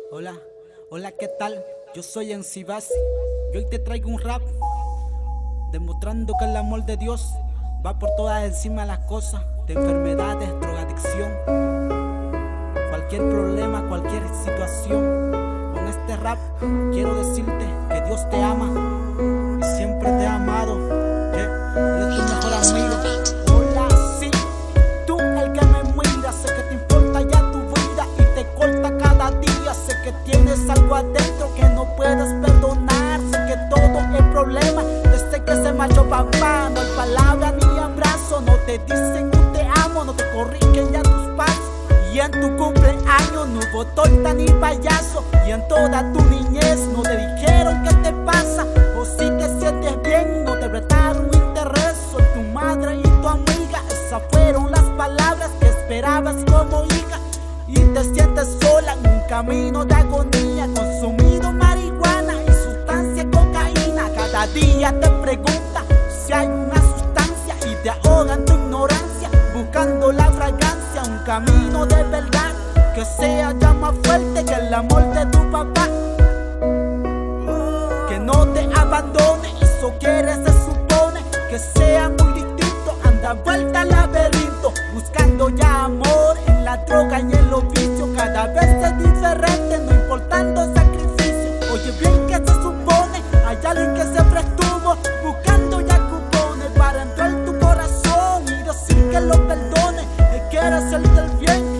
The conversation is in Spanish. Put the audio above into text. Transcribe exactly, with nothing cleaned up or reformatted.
Hola, hola, ¿qué tal? Yo soy M C Basi y hoy te traigo un rap demostrando que el amor de Dios va por todas encima de las cosas, de enfermedades, drogadicción, cualquier problema, cualquier situación. Con este rap quiero decirte que Dios te ama y siempre te ha amado, que Él es tu mejor amigo. Hola, sí, tú el que me mira, sé que te importa ya tu vida y te corta cada día. Sé que tienes algo adentro que no puedes perdonar. Sé que todo es problema desde que se marchó papá. No hay palabra ni abrazo, no te dicen un te amo, no te corrigen ya tus pasos. Y en tu cumpleaños no hubo torta ni payaso. Y en toda tu niñez no te dijeron qué te pasa. O si te sientes bien no te prestaron interés. Soy tu madre y tu amiga, esas fueron las palabras que esperabas como hija. Y te sientes sola en un camino de agonía, consumido marihuana y sustancia cocaína. Cada día te preguntas si hay una sustancia y te ahogan tu ignorancia, buscando la fragancia, un camino de verdad que sea ya más fuerte que el amor de tu papá. Que no te abandone, eso quiere, se supone, que sea muy distinto, anda vuelta al laberinto, buscando ya amor en la droga y en los vicios. Cada vez es diferente, no importando sacrificio. Oye bien, que se supone, hay alguien que siempre estuvo buscando ya cupones para entrar en tu corazón y decir que lo perdone. Él quiere hacerte el bien,